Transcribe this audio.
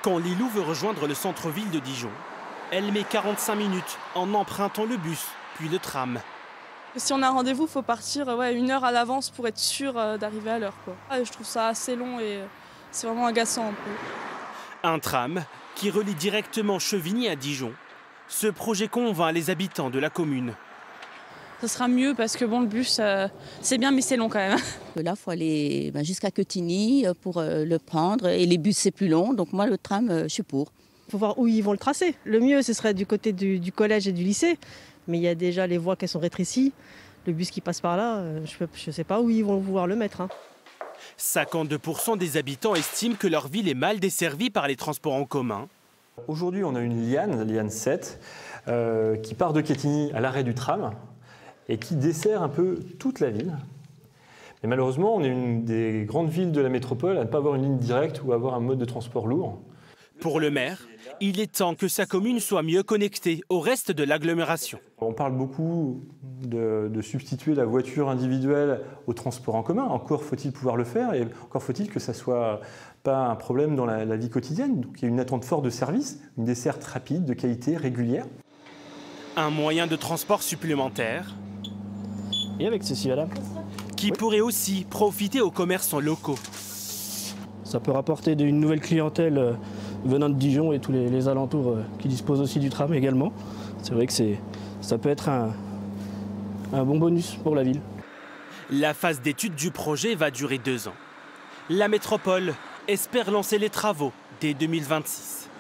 Quand Lilou veut rejoindre le centre-ville de Dijon, elle met 45 minutes en empruntant le bus, puis le tram. Si on a un rendez-vous, il faut partir 1 heure à l'avance pour être sûr d'arriver à l'heure. Je trouve ça assez long et c'est vraiment agaçant un peu. Un tram qui relie directement Chevigny à Dijon. Ce projet convainc les habitants de la commune. Ça sera mieux parce que bon, le bus, c'est bien, mais c'est long quand même. Là, il faut aller jusqu'à Quetigny pour le prendre. Et les bus, c'est plus long. Donc moi, le tram, je suis pour. Il faut voir où ils vont le tracer. Le mieux, ce serait du côté du collège et du lycée. Mais il y a déjà les voies qui sont rétrécies. Le bus qui passe par là, je ne sais pas où ils vont vouloir le mettre. 52% des habitants estiment que leur ville est mal desservie par les transports en commun. Aujourd'hui, on a une liane, la liane 7, qui part de Quetigny à l'arrêt du tram et qui dessert un peu toute la ville. Mais malheureusement, on est une des grandes villes de la métropole à ne pas avoir une ligne directe ou avoir un mode de transport lourd. Pour le maire, il est temps que sa commune soit mieux connectée au reste de l'agglomération. On parle beaucoup de substituer la voiture individuelle au transport en commun. Encore faut-il pouvoir le faire et encore faut-il que ça ne soit pas un problème dans la vie quotidienne. Donc il y a une attente forte de service, une desserte rapide, de qualité, régulière. Un moyen de transport supplémentaire. Et avec ceci, madame. Qui pourrait aussi profiter aux commerçants locaux. Ça peut rapporter une nouvelle clientèle venant de Dijon et tous les alentours qui disposent aussi du tram également. C'est vrai que ça peut être un bon bonus pour la ville. La phase d'étude du projet va durer 2 ans. La métropole espère lancer les travaux dès 2026.